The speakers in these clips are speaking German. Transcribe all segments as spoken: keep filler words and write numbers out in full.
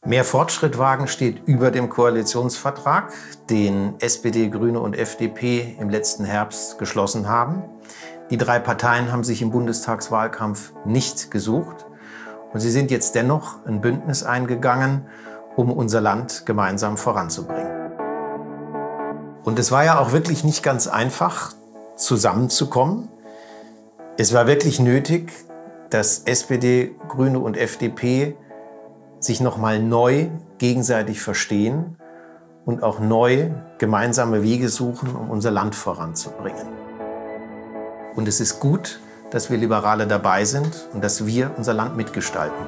Mehr Fortschritt wagen steht über dem Koalitionsvertrag, den S P D, Grüne und F D P im letzten Herbst geschlossen haben. Die drei Parteien haben sich im Bundestagswahlkampf nicht gesucht und sie sind jetzt dennoch ein Bündnis eingegangen, um unser Land gemeinsam voranzubringen. Und es war ja auch wirklich nicht ganz einfach, zusammenzukommen. Es war wirklich nötig, dass S P D, Grüne und F D P sich nochmal neu gegenseitig verstehen und auch neu gemeinsame Wege suchen, um unser Land voranzubringen. Und es ist gut, dass wir Liberale dabei sind und dass wir unser Land mitgestalten.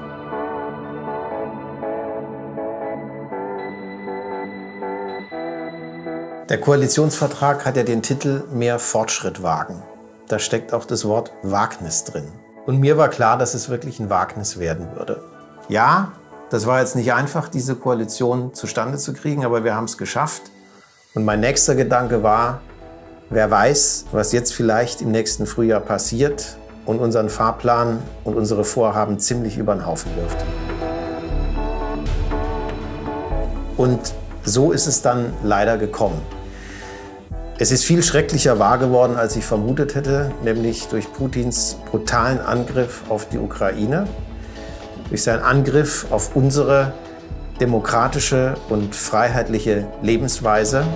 Der Koalitionsvertrag hat ja den Titel Mehr Fortschritt wagen. Da steckt auch das Wort Wagnis drin. Und mir war klar, dass es wirklich ein Wagnis werden würde. Ja, das war jetzt nicht einfach, diese Koalition zustande zu kriegen, aber wir haben es geschafft. Und mein nächster Gedanke war, wer weiß, was jetzt vielleicht im nächsten Frühjahr passiert und unseren Fahrplan und unsere Vorhaben ziemlich über den Haufen wirft. Und so ist es dann leider gekommen. Es ist viel schrecklicher wahr geworden, als ich vermutet hätte, nämlich durch Putins brutalen Angriff auf die Ukraine, durch seinen Angriff auf unsere demokratische und freiheitliche Lebensweise.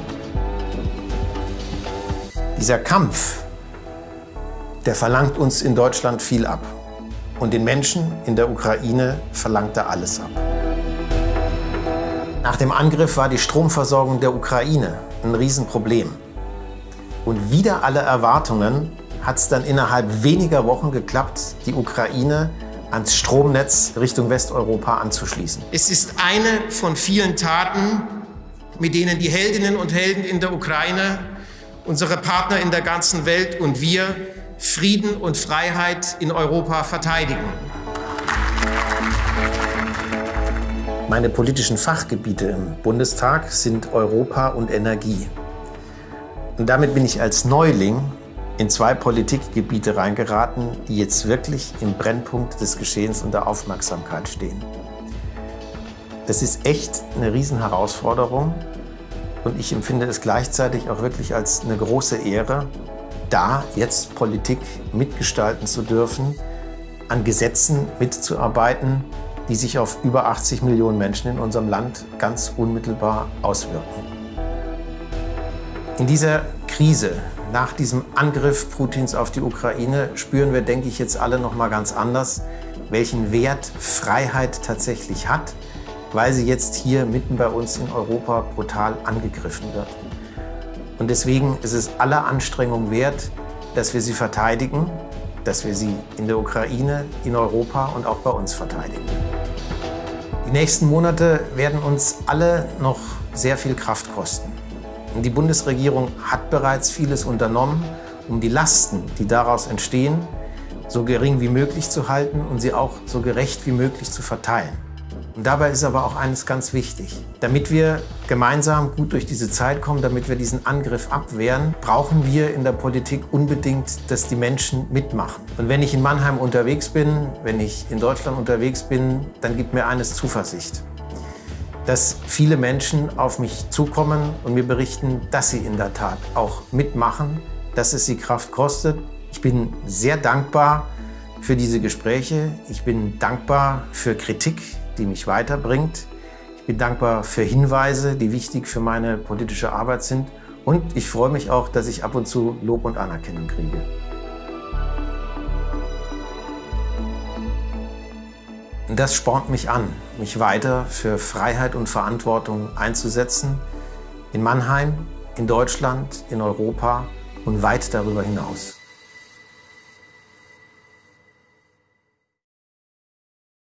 Dieser Kampf, der verlangt uns in Deutschland viel ab. Und den Menschen in der Ukraine verlangt er alles ab. Nach dem Angriff war die Stromversorgung der Ukraine ein Riesenproblem. Und wider alle Erwartungen hat es dann innerhalb weniger Wochen geklappt, die Ukraine ans Stromnetz Richtung Westeuropa anzuschließen. Es ist eine von vielen Taten, mit denen die Heldinnen und Helden in der Ukraine, unsere Partner in der ganzen Welt und wir Frieden und Freiheit in Europa verteidigen. Meine politischen Fachgebiete im Bundestag sind Europa und Energie. Und damit bin ich als Neuling in zwei Politikgebiete reingeraten, die jetzt wirklich im Brennpunkt des Geschehens und der Aufmerksamkeit stehen. Das ist echt eine Riesenherausforderung und ich empfinde es gleichzeitig auch wirklich als eine große Ehre, da jetzt Politik mitgestalten zu dürfen, an Gesetzen mitzuarbeiten, die sich auf über achtzig Millionen Menschen in unserem Land ganz unmittelbar auswirken. In dieser Krise, nach diesem Angriff Putins auf die Ukraine, spüren wir, denke ich, jetzt alle noch mal ganz anders, welchen Wert Freiheit tatsächlich hat, weil sie jetzt hier mitten bei uns in Europa brutal angegriffen wird. Und deswegen ist es aller Anstrengung wert, dass wir sie verteidigen, dass wir sie in der Ukraine, in Europa und auch bei uns verteidigen. Die nächsten Monate werden uns alle noch sehr viel Kraft kosten. Die Bundesregierung hat bereits vieles unternommen, um die Lasten, die daraus entstehen, so gering wie möglich zu halten und sie auch so gerecht wie möglich zu verteilen. Und dabei ist aber auch eines ganz wichtig. Damit wir gemeinsam gut durch diese Zeit kommen, damit wir diesen Angriff abwehren, brauchen wir in der Politik unbedingt, dass die Menschen mitmachen. Und wenn ich in Mannheim unterwegs bin, wenn ich in Deutschland unterwegs bin, dann gibt mir eines Zuversicht. Dass viele Menschen auf mich zukommen und mir berichten, dass sie in der Tat auch mitmachen, dass es sie Kraft kostet. Ich bin sehr dankbar für diese Gespräche. Ich bin dankbar für Kritik, die mich weiterbringt. Ich bin dankbar für Hinweise, die wichtig für meine politische Arbeit sind. Und ich freue mich auch, dass ich ab und zu Lob und Anerkennung kriege. Und das spornt mich an, mich weiter für Freiheit und Verantwortung einzusetzen, in Mannheim, in Deutschland, in Europa und weit darüber hinaus.